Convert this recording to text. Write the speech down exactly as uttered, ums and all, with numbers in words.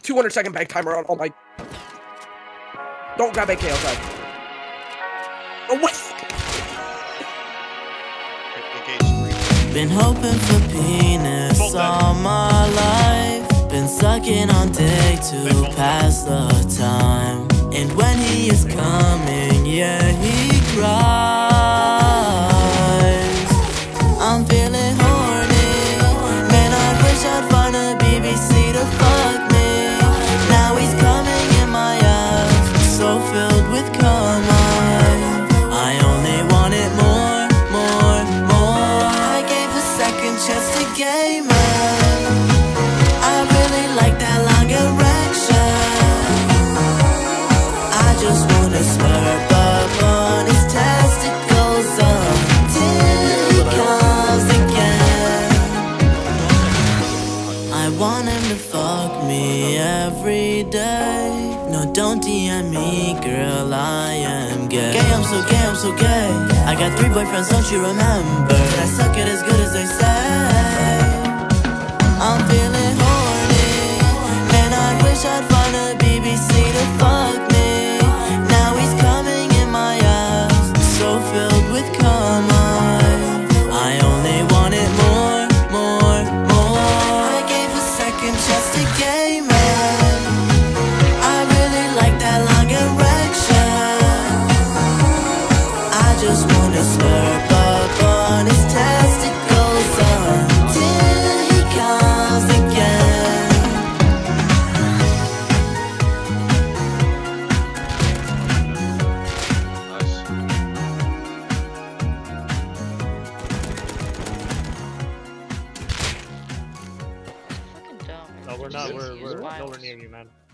two hundred second bank timer on all my... Don't grab A K outside. Oh, what? Been hoping for penis all my life. Been sucking on dick to pass the time. And when he is coming, yeah, he cries. I'm feeling horny. Man, I wish I'd find a B B C to fuck me. Now he's coming in my ass, so filled with cum. I only want it more, more, more. I gave a second chance to gay man. I really like that long erection. I just wanna slurp up on his testicles until he comes again. I want him to fuck me every day. No, don't D M me, girl, I am gay. Gay, I'm so gay, I'm so gay. I got three boyfriends, don't you remember? I suck it as good as they say. I'm feeling horny. Man, I wish I'd find a B B C to fuck me. Now he's coming in my ass, so filled with cum. I only want it more, more, more. I gave a second chance to gay man. I really like that long erection. I just wanna slurp up on his testicles until he comes again. Fucking dumb. No, we're not. Just We're, use we're wiles. nowhere near you, man.